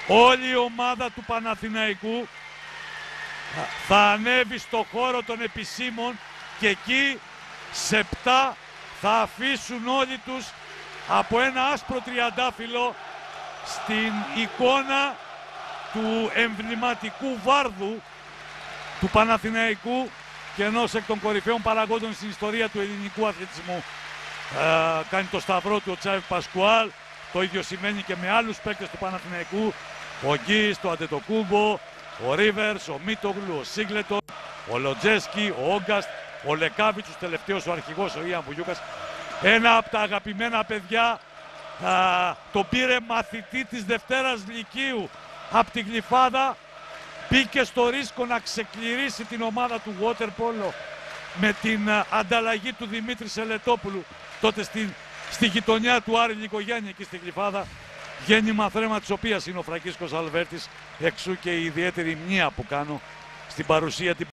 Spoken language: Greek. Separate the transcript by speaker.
Speaker 1: όλη η ομάδα του Παναθηναϊκού θα ανέβει στο χώρο των επισήμων και εκεί σε 7 θα αφήσουν όλοι τους από ένα άσπρο τριαντάφυλλο στην εικόνα του εμβληματικού βάρδου του Παναθηναϊκού και ενός εκ των κορυφαίων παραγόντων στην ιστορία του ελληνικού αθλητισμού. Κάνει το σταυρό του ο Τσάβη Πασκουάλ, το ίδιο σημαίνει και με άλλους παίκτες του Παναθηναϊκού, ο Γκίς, το Αντετοκούμπο, ο Ρίβερς, ο Μίτογλου, ο Σίγκλετον, ο Λοτζέσκι, ο Όγκαστ, ο Λεκάβιτσος, τελευταίος ο αρχηγός, ο Ιαν Βουγιούκας. Ένα από τα αγαπημένα παιδιά, τον πήρε μαθητή της Δευτέρας Λυκείου από την Γλυφάδα, μπήκε στο ρίσκο να ξεκληρίσει την ομάδα του waterpolo με την ανταλλαγή του Δημήτρη Σελετόπουλου, τότε στη γειτονιά του Άρη Λυκογιάννη εκεί στη Γλυφάδα, γέννημα θρέμα της οποίας είναι ο Φραγκίσκος Αλβέρτης, εξού και η ιδιαίτερη μνήα που κάνω στην παρουσία